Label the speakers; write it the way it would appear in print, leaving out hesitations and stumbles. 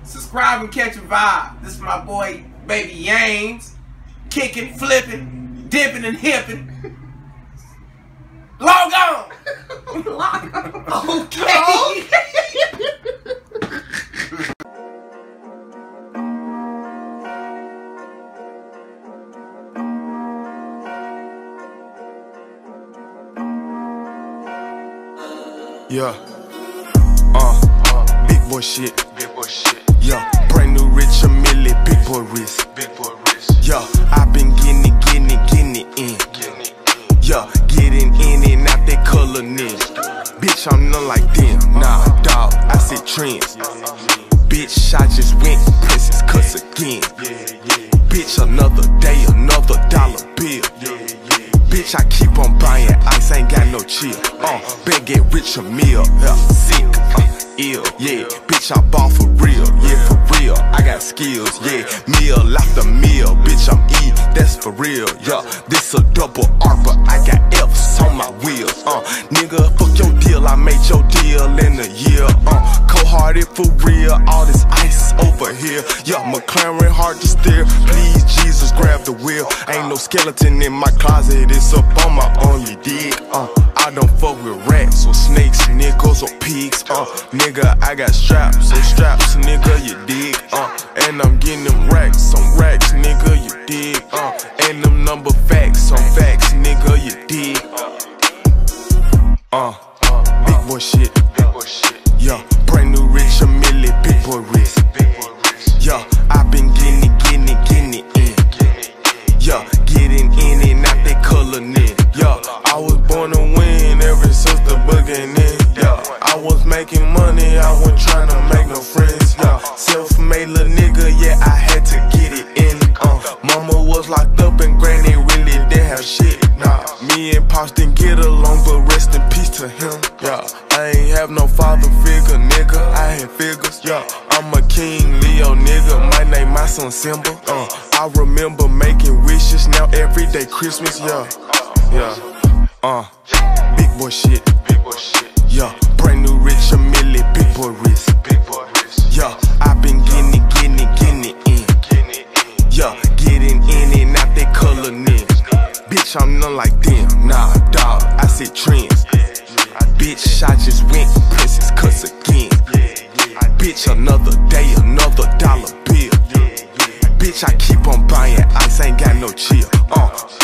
Speaker 1: subscribe and catch a vibe. This is my boy, Baby Yanes. Kicking, flipping, dipping, and hipping. Log on! Log on. Okay.
Speaker 2: Yeah, big boy shit. Yeah, brand new rich a milli, big boy wrist. Yeah, I been getting it in. Yeah, getting in and out that color niche. Bitch, I'm not like them. Nah, dawg, I see trends. Bitch, I just went princess cuts again. Bitch, another day, another dollar bill. Bitch, I keep on buying ice, ain't got no chill. Been get rich a meal, sick, ill, yeah. Bitch, I ball for real, yeah, for real. I got skills, yeah. Meal after meal, bitch, I'm E, that's for real, yeah. This a double R, but I got F's on my wheels, nigga, fuck your deal, I made your deal in a year, cold-hearted for real, all this ice over here, yeah. McLaren hard to steer, please Jesus grab the wheel. Ain't no skeleton in my closet, it's up on my only dig, I don't fuck with rats or snakes, niggas or pigs, nigga, I got straps, so straps, nigga, you dig, and I'm getting them racks, on racks, nigga, you dig, and them number facts, on facts, nigga, you dig, big boy shit, yeah, brand new rich a milli, big boy wrist, yeah, I been getting it in, yeah, getting in and out that color niche, yeah, I was born to win ever since the beginning, yeah, I was making money, I wasn't trying to make no friends, yeah, self-made little nigga, yeah, I had to get it in, mama was locked up and granny really didn't have shit, nah, me and Pops didn't get along, but rest in peace to him, yeah, I ain't have no father figure, nigga, I had figures, yeah, I'm a King Leo, nigga, my name, my son Simba, I remember making wishes, now every day Christmas, yeah, big boy shit, yeah, brand new rich a milli, big boy wrist, yeah, I been getting it in, yeah, getting in and out that color niche, bitch, I'm not like them, nah, dawg, I see trends, bitch, I just went princess cuts again, bitch, another day, another dollar bill, bitch, I keep on buying ice, ain't got no chill,